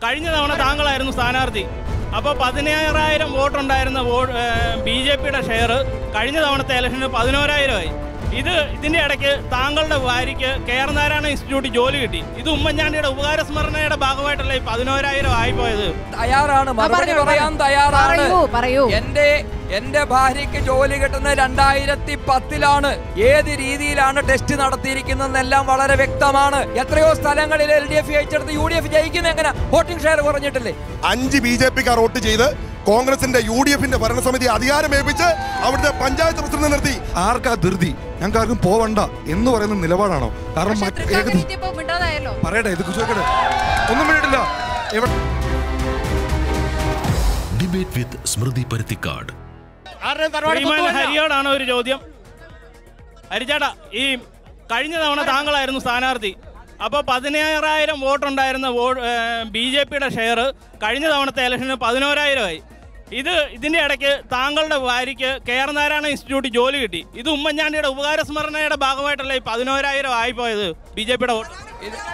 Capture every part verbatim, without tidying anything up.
കഴിഞ്ഞ തവണ താങ്കളായിരുന്നു സ്ഥാനാർത്ഥി. അപ്പോൾ പതിനായിരം വോട്ടുണ്ടായിരുന്ന വോട്ട് ബി ജെ പിയുടെ ഷെയർ കഴിഞ്ഞ തവണത്തെ ഇലക്ഷന് പതിനോരായിരമായി. ഇത് ഇതിൻ്റെ ഇടയ്ക്ക് താങ്കളുടെ ഭാര്യയ്ക്ക് കെ ആർ നാരായണ ഇൻസ്റ്റിറ്റ്യൂട്ടിൽ ജോലി കിട്ടി. ഇത് ഉമ്മൻചാണ്ടിയുടെ ഉപകാരസ്മരണയുടെ ഭാഗമായിട്ടല്ല ഈ പതിനോരായിരം ആയിപ്പോയത്. തയ്യാറാണ്, മറുപടി പറയാൻ തയ്യാറാണ്. എന്റെ എന്റെ ഭാര്യയ്ക്ക് ജോലി കിട്ടുന്ന രണ്ടായിരത്തി പത്തിലാണ്. ഏത് രീതിയിലാണ് ടെസ്റ്റ് നടത്തിയിരിക്കുന്നതെന്നെല്ലാം വളരെ വ്യക്തമാണ്. എത്രയോ സ്ഥലങ്ങളിൽ എൽ ഡി എഫ് ജയിച്ചെടുത്ത് യു ഡി എഫ് ജയിക്കുന്ന എങ്ങനെ വോട്ടിംഗ് ഷെയർ കുറഞ്ഞിട്ടില്ലേ? അഞ്ച് ബി ജെ പിക്കാർ വോട്ട് ചെയ്ത് കോൺഗ്രസിന്റെ യു ഡി എഫിന്റെ ഭരണസമിതി അധികാരമേൽപ്പിച്ച് അവിടുത്തെ പഞ്ചായത്ത് പ്രസിഡന്റ് നിർത്തി. ആർക്കാ ധൃതി? ഞങ്ങൾക്ക് ആർക്കും പോവണ്ട എന്ന് പറയുന്ന നിലപാടാണോ? കാരണം പറയട്ടെ, ഇത് ചോദിക്കട്ടെ, ഒന്നും വേണ്ടില്ല. ഡിബേറ്റ് വിത്ത് സ്മൃതി പരുത്തിക്കാട്. ഹരിയോടാണ് ഒരു ചോദ്യം. ഹരിചേട്ടാ, ഈ കഴിഞ്ഞ തവണ താങ്കളായിരുന്നു സ്ഥാനാർത്ഥി. അപ്പോൾ പതിനായിരം വോട്ടുണ്ടായിരുന്ന വോട്ട് ബി ജെ പിയുടെ ഷെയർ കഴിഞ്ഞ തവണത്തെ ഇലക്ഷന് പതിനോരായിരമായി. ഇത് ഇതിൻ്റെ ഇടയ്ക്ക് താങ്കളുടെ ഭാര്യയ്ക്ക് കെ ആർ നാരായണ ഇൻസ്റ്റിറ്റ്യൂട്ടിൽ ജോലി കിട്ടി. ഇത് ഉമ്മൻചാണ്ടിയുടെ ഉപകാരസ്മരണയുടെ ഭാഗമായിട്ടല്ല ഈ പതിനോരായിരം ആയിപ്പോയത് ബി ജെ പിയുടെ വോട്ട്.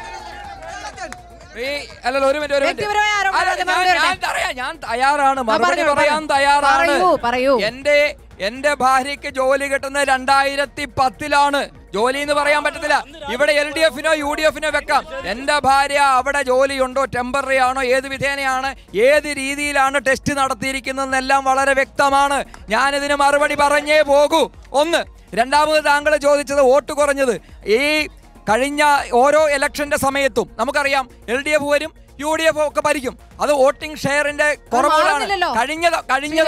അല്ലല്ലോ, ഒരു മിനിറ്റ്, ഒരു മിനിറ്റ്. ഞാൻ തയ്യാറാണ്, മറുപടി പറയാൻ തയ്യാറാണ്. എന്റെ എന്റെ ഭാര്യയ്ക്ക് ജോലി കിട്ടുന്ന രണ്ടായിരത്തി പത്തിലാണ്. ജോലി എന്ന് പറയാൻ പറ്റത്തില്ല. ഇവിടെ എൽ ഡി എഫിനോ യു ഡി എഫിനോ വെക്കാം. എന്റെ ഭാര്യ അവിടെ ജോലിയുണ്ടോ, ടെമ്പററി ആണോ, ഏത് വിധേനയാണ്, ഏത് രീതിയിലാണ് ടെസ്റ്റ് നടത്തിയിരിക്കുന്നതെന്നെല്ലാം വളരെ വ്യക്തമാണ്. ഞാനിതിന് മറുപടി പറഞ്ഞേ പോകൂ. ഒന്ന്. രണ്ടാമത് താങ്കൾ ചോദിച്ചത് വോട്ട് കുറഞ്ഞത്. ഈ കഴിഞ്ഞ ഓരോ ഇലക്ഷന്റെ സമയത്തും നമുക്കറിയാം എൽ ഡി എഫ് വരും, യു ഡി എഫ് ഒക്കെ ഭരിക്കും. അത് വോട്ടിംഗ് ഷെയറിന്റെ കുറവുകളാണ്. കഴിഞ്ഞ കഴിഞ്ഞ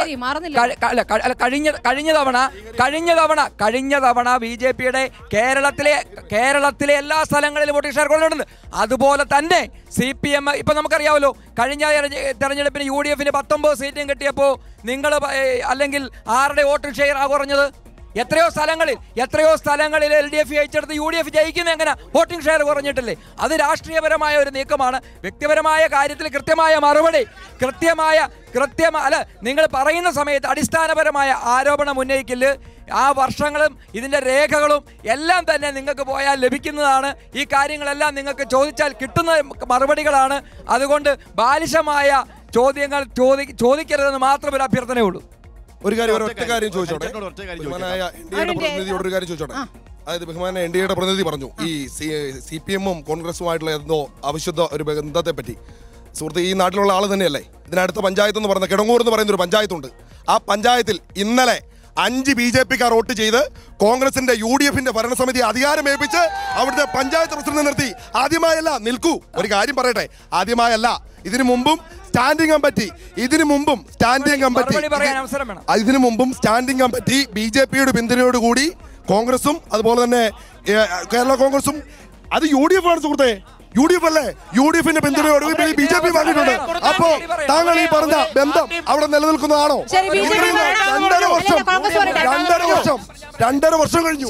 കഴിഞ്ഞ കഴിഞ്ഞ തവണ കഴിഞ്ഞ തവണ കഴിഞ്ഞ തവണ ബി ജെ പിയുടെ കേരളത്തിലെ കേരളത്തിലെ എല്ലാ സ്ഥലങ്ങളിലും വോട്ടിംഗ് ഷെയർ കുറവുണ്ട്. അതുപോലെ തന്നെ സി പി എം ഇപ്പൊ നമുക്കറിയാമല്ലോ, കഴിഞ്ഞ തെരഞ്ഞെടുപ്പിന് യു ഡി എഫിന് പത്തൊമ്പത് സീറ്റും കിട്ടിയപ്പോൾ നിങ്ങൾ അല്ലെങ്കിൽ ആരുടെ വോട്ടിംഗ് ഷെയർ ആ കുറഞ്ഞത്? എത്രയോ സ്ഥലങ്ങളിൽ എത്രയോ സ്ഥലങ്ങളിൽ എൽ ഡി എഫ് ജയിച്ചെടുത്ത് യു ഡി എഫ് ജയിക്കുന്ന എങ്ങനെ വോട്ടിംഗ് ഷെയർ കുറഞ്ഞിട്ടില്ലേ? അത് രാഷ്ട്രീയപരമായ ഒരു നീക്കമാണ്. വ്യക്തിപരമായ കാര്യത്തിൽ കൃത്യമായ മറുപടി, കൃത്യമായ കൃത്യമായ അല്ല, നിങ്ങൾ പറയുന്ന സമയത്ത് അടിസ്ഥാനപരമായ ആരോപണം ഉന്നയിക്കില്ല. ആ വർഷങ്ങളും ഇതിൻ്റെ രേഖകളും എല്ലാം തന്നെ നിങ്ങൾക്ക് പോയാൽ ലഭിക്കുന്നതാണ്. ഈ കാര്യങ്ങളെല്ലാം നിങ്ങൾക്ക് ചോദിച്ചാൽ കിട്ടുന്ന മറുപടികളാണ്. അതുകൊണ്ട് ബാലിശമായ ചോദ്യങ്ങൾ ചോദി ചോദിക്കരുതെന്ന് മാത്രം ഒരു അഭ്യർത്ഥനയുള്ളൂ. ഒരു കാര്യം ഒറ്റ കാര്യം ചോദിച്ചോട്ടെ, ബഹുമാനായ എൻ ഡി എയുടെ പ്രതിനിധിയോട് ഒരു കാര്യം ചോദിച്ചോട്ടെ. അതായത് ബഹുമാനായ എൻ ഡി എയുടെ പ്രതിനിധി പറഞ്ഞു ഈ സി പി എമ്മും കോൺഗ്രസുമായിട്ടുള്ള എന്തോ അവിശുദ്ധ ഒരു ബന്ധത്തെ പറ്റി. സുഹൃത്ത്, ഈ നാട്ടിലുള്ള ആൾ തന്നെയല്ലേ? ഇതിനടുത്ത പഞ്ചായത്ത് എന്ന് പറയുന്ന കിടങ്ങൂർ എന്ന് പറയുന്ന ഒരു പഞ്ചായത്തുണ്ട്. ആ പഞ്ചായത്തിൽ ഇന്നലെ അഞ്ച് ബി ജെ പിക്കാർ വോട്ട് ചെയ്ത് കോൺഗ്രസിന്റെ യു ഡി എഫിന്റെ ഭരണസമിതി അധികാരമേൽപ്പിച്ച് അവിടുത്തെ പഞ്ചായത്ത് പ്രസിഡന്റ് നിർത്തി. ആദ്യമായല്ല, നിൽക്കൂ, ഒരു കാര്യം പറയട്ടെ, ആദ്യമായല്ല, ഇതിനു മുമ്പും സ്റ്റാൻഡിംഗ് കമ്മിറ്റി ഇതിനു മുമ്പും സ്റ്റാൻഡിംഗ് കമ്മിറ്റി ഇതിനു മുമ്പും സ്റ്റാൻഡിംഗ് കമ്മിറ്റി ബി ജെ പിയുടെ പിന്തുണയോടുകൂടി കോൺഗ്രസും അതുപോലെ തന്നെ കേരള കോൺഗ്രസും, അത് യു ഡി എഫ് ആണ് സുഹൃത്തെ, യു ഡി എഫ് അല്ലേ, യു ഡി എഫിന്റെ പിന്തുണയോട് ബി ജെ പി വാങ്ങിയിട്ടുണ്ട്. അപ്പോ താങ്കൾ ഈ പറഞ്ഞ ബന്ധം അവിടെ നിലനിൽക്കുന്നതാണോ? രണ്ടര വർഷം രണ്ടര വർഷം രണ്ടര വർഷം കഴിഞ്ഞു.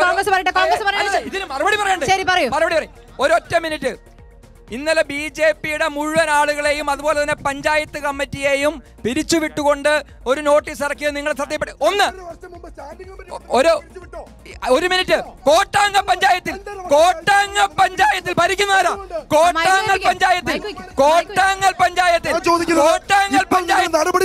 ഒരൊറ്റ മിനിറ്റ്. ഇന്നലെ ബി ജെ പിയുടെ മുഴുവൻ ആളുകളെയും അതുപോലെ തന്നെ പഞ്ചായത്ത് കമ്മിറ്റിയെയും പിരിച്ചുവിട്ടുകൊണ്ട് ഒരു നോട്ടീസ് ഇറക്കിയത് നിങ്ങൾ ശ്രദ്ധയപ്പെട്ടു. ഒന്ന് ഒരു ഒരു മിനിറ്റ്. കോട്ടാങ്ങ പഞ്ചായത്തിൽ കോട്ടാങ്ങ പഞ്ചായത്തിൽ ഭരിക്കുന്നവരാ. കോട്ടാങ്ങൽ പഞ്ചായത്തിൽ കോട്ടാങ്ങൽ പഞ്ചായത്തിൽ കോട്ടാങ്ങൽ പഞ്ചായത്ത് നടപടി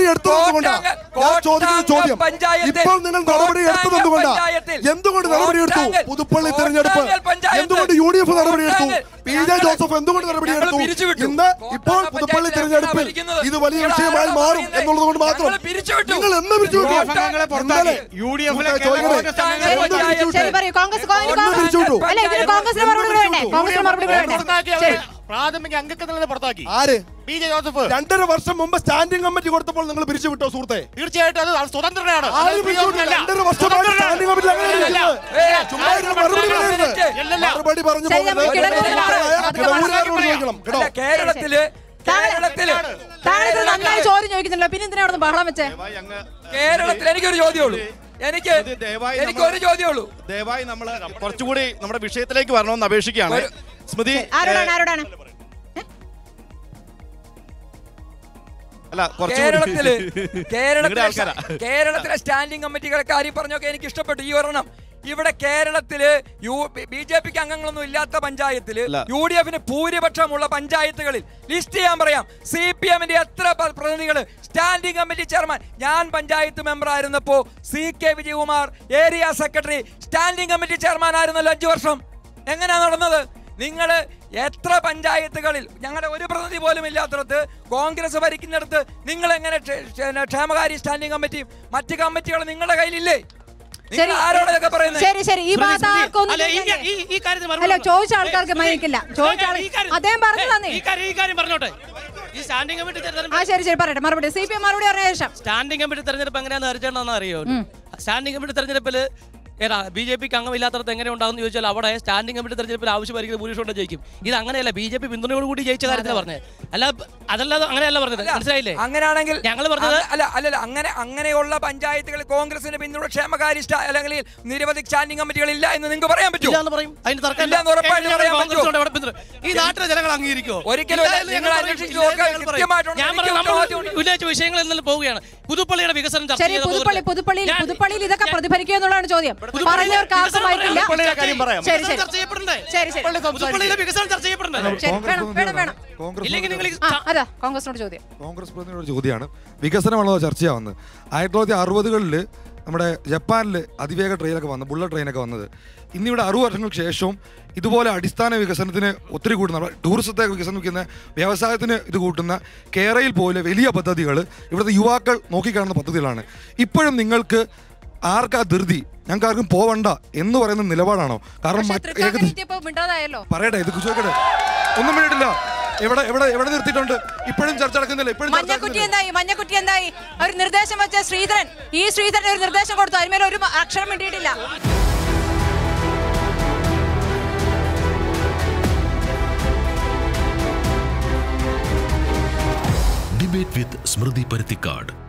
എന്തുകൊണ്ട് നടപടിയെടുത്തു? പുതുപ്പള്ളി തെരഞ്ഞെടുപ്പ് എന്തുകൊണ്ട് യു ഡി എഫ് നടപടിയെടുത്തു? പി ജെ ജോസഫ് എന്തുകൊണ്ട് നടപടിയെടുത്തു? ഇന്ന് ഇപ്പോൾ പുതുപ്പള്ളി തെരഞ്ഞെടുപ്പിൽ ഇത് വലിയ വിഷയമായി മാറും എന്നുള്ളത് കൊണ്ട് മാത്രം നിങ്ങൾ എന്ന് പിരിച്ചുവിട്ടു? പ്രാഥമിക അംഗത്തിൽ പുറത്താക്കി. ആര്? P J Joseph. രണ്ടര വർഷം മുമ്പ് സ്റ്റാൻഡിംഗ് കമ്മിറ്റി കൊടുത്തപ്പോൾ നിങ്ങൾ പിരിച്ചുവിട്ടോ സുഹൃത്തെ? തീർച്ചയായിട്ടും അത് സ്വതന്ത്രനാണ്. മറുപടി പറഞ്ഞു കേരളത്തില് ചോദ്യം ചോദിക്കുന്നില്ല, പിന്നെ എന്തിനാ അവിടെ ബഹളം വെച്ചേ? കേരളത്തിൽ എനിക്കൊരു ചോദ്യമുള്ളൂ, എനിക്ക് എനിക്കൊരു ചോദ്യമുള്ളൂ. ദയവായി നമ്മൾ കുറച്ചുകൂടി നമ്മുടെ വിഷയത്തിലേക്ക് വരണമെന്ന് അപേക്ഷിക്കുകയാണ്. സ്മൃതി, ആരോടാണ് ആരോടാണ് കേരളത്തില് കേരളത്തിലെ കേരളത്തിലെ സ്റ്റാൻഡിംഗ് കമ്മിറ്റികളെ കാര്യം പറഞ്ഞൊക്കെ എനിക്ക് ഇഷ്ടപ്പെട്ടു. ഈ ഒരെണ്ണം ഇവിടെ കേരളത്തില് യു ബി ജെ പിക്ക് അംഗങ്ങളൊന്നും ഇല്ലാത്ത പഞ്ചായത്തില് യു ഡി എഫിന് ഭൂരിപക്ഷമുള്ള പഞ്ചായത്തുകളിൽ ലിസ്റ്റ് ചെയ്യാൻ പറയാം. സി പി എമ്മിന്റെ എത്ര പ്രതിനിധികൾ സ്റ്റാൻഡിംഗ് കമ്മിറ്റി ചെയർമാൻ, ഞാൻ പഞ്ചായത്ത് മെമ്പർ ആയിരുന്നപ്പോ C K Vijayakumar area secretary standing committee chairman ആയിരുന്നല്ലോ അഞ്ചു വർഷം. എങ്ങനെയാ നടന്നത്? നിങ്ങൾ എത്ര പഞ്ചായത്തുകളിൽ ഞങ്ങളുടെ ഒരു പ്രതിനിധി പോലും ഇല്ലാത്തടത്ത് കോൺഗ്രസ് ഭരിക്കുന്നിടത്ത് നിങ്ങൾ എങ്ങനെ ക്ഷേമകാരി സ്റ്റാൻഡിംഗ് കമ്മിറ്റിയും മറ്റ് കമ്മിറ്റികളും നിങ്ങളുടെ കയ്യിലില്ലേ? ആരോടൊക്കെ പറയുന്നത്? ശരി ശരി ഈ ചോദിച്ച ആൾക്കാർക്ക് മയക്കില്ല. അദ്ദേഹം പറഞ്ഞു തന്നെ. ആ ശരി ശരി പറയട്ടെ മറുപടി. സി പി എം മറുപടി പറഞ്ഞ ശേഷം സ്റ്റാൻഡിംഗ് കമ്മിറ്റി തെരഞ്ഞെടുപ്പ് എങ്ങനെയാണെന്ന് അറിയിച്ചേണ്ടെന്ന് അറിയോ? സ്റ്റാൻഡിംഗ് കമ്മിറ്റി തെരഞ്ഞെടുപ്പിൽ ഏതാ ബി ജെ പിക്ക് അംഗമില്ലാത്തടത്ത് എങ്ങനെ ഉണ്ടാകുന്ന ചോദിച്ചാൽ അവിടെ സ്റ്റാൻഡിംഗ് കമ്മിറ്റി തെരഞ്ഞെടുപ്പിൽ ആവശ്യമായിരിക്കും ഭൂരിപക്ഷം കൊണ്ട് ജയിക്കും. ഇത് അങ്ങനെയല്ല, ബി ജെ പി പിന്തുണയോട് കൂടി ജയിച്ച കാര്യത്തിലാണ് പറഞ്ഞത്. അല്ല അതല്ലാതെ അങ്ങനെയല്ല പറഞ്ഞത്, മനസ്സിലായില്ലേ? അങ്ങനെയാണെങ്കിൽ ഞങ്ങൾ പറഞ്ഞത് അല്ല അല്ലല്ല അങ്ങനെ അങ്ങനെയുള്ള പഞ്ചായത്തുകളിൽ കോൺഗ്രസിന് പിന്തുണ ക്ഷേമകാരി അല്ലെങ്കിൽ നിരവധി സ്റ്റാൻഡിംഗ് കമ്മിറ്റികൾ ഇല്ല എന്ന് നിങ്ങൾക്ക് പറയാൻ പറ്റും. പറയും അതിന് തർക്കം ഈ നാട്ടിലെ ജനങ്ങൾ അംഗീകരിക്കുമോ? ഒരിക്കലും ഉന്നയിച്ച വിഷയങ്ങൾ എന്നാലും പോവുകയാണ്. പുതുപ്പള്ളിയുടെ വികസനം ചർച്ച ചെയ്ത് പുതുപ്പള്ളി പുതുപ്പള്ളിയിൽ പുതുപ്പള്ളിയിൽ ഇതൊക്കെ പ്രതിഫലിക്കുക എന്നുള്ളതാണ് ചോദ്യം. പറഞ്ഞവർക്ക് ആർക്കും വായിക്കില്ല. ശരി ശരി ശരി ശരി പുതുപ്പള്ളിയുടെ വികസനം ചർച്ച ചെയ്യപ്പെടണ്ടേ? വേണം വേണം വേണം അതാ കോൺഗ്രസിനോട് ചോദ്യം. കോൺഗ്രസ് പ്രതിനിധിയോട് ചോദ്യമാണ്. വികസനമാണോ ചർച്ചയാവുന്നത്? ആയിരത്തി തൊള്ളായിരത്തി അറുപതുകളിൽ നമ്മുടെ ജപ്പാനിൽ അതിവേഗ ട്രെയിനൊക്കെ വന്നു, ബുള്ളറ്റ് ട്രെയിനൊക്കെ വന്നത്. ഇന്നിവിടെ അറുപത് വർഷങ്ങൾക്ക് ശേഷവും ഇതുപോലെ അടിസ്ഥാന വികസനത്തിന് ഒത്തിരി കൂടുന്ന, ടൂറിസത്തെ വികസനിക്കുന്ന, വ്യവസായത്തിന് ഇത് കൂട്ടുന്ന കേരളയിൽ പോലെ വലിയ പദ്ധതികൾ ഇവിടുത്തെ യുവാക്കൾ നോക്കിക്കാണുന്ന പദ്ധതികളാണ്. ഇപ്പോഴും നിങ്ങൾക്ക് ആർക്കാ ധൃതി, ഞങ്ങൾക്ക് ആർക്കും പോവണ്ട എന്ന് പറയുന്ന നിലപാടാണോ? കാരണം പറയട്ടെ, ഇത് ചോദിക്കട്ടെ, ഒന്നും വേണ്ടിയിട്ടില്ല. എവിടെ എവിടെ എവിടെ നിർത്തിയിട്ടുണ്ട്? ഇപ്പോഴും ചർച്ച നടക്കുന്നില്ല. ഇപ്പോഴും മഞ്ഞക്കുറ്റി എന്തായി? മഞ്ഞക്കുറ്റി എന്തായി? ഒരു നിർദ്ദേശം വെച്ച ശ്രീധരൻ, ഈ ശ്രീധരൻ ഒരു നിർദ്ദേശം കൊടുത്തു, അതിന്മേൽ ഒരു അക്ഷരം വേണ്ടിയിട്ടില്ല. ഡിബേറ്റ് വിത്ത് സ്മൃതി പരുത്തിക്കാട്.